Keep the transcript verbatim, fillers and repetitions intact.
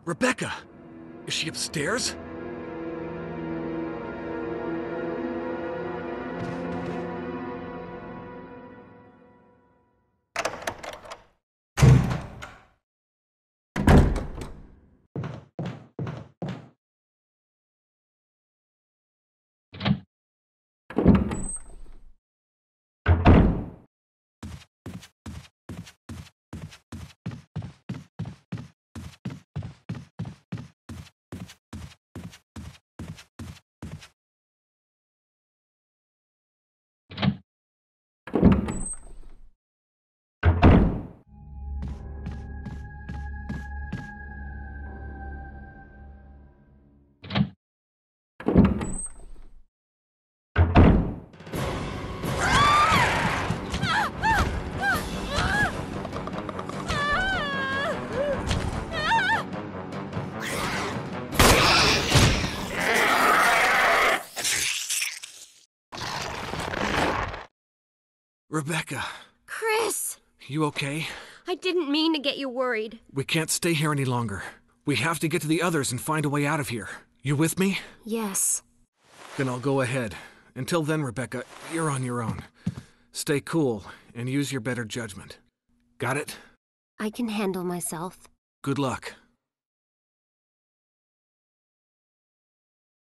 Rebecca! Is she upstairs? Rebecca. Chris! You okay? I didn't mean to get you worried. We can't stay here any longer. We have to get to the others and find a way out of here. You with me? Yes. Then I'll go ahead. Until then, Rebecca, you're on your own. Stay cool and use your better judgment. Got it? I can handle myself. Good luck.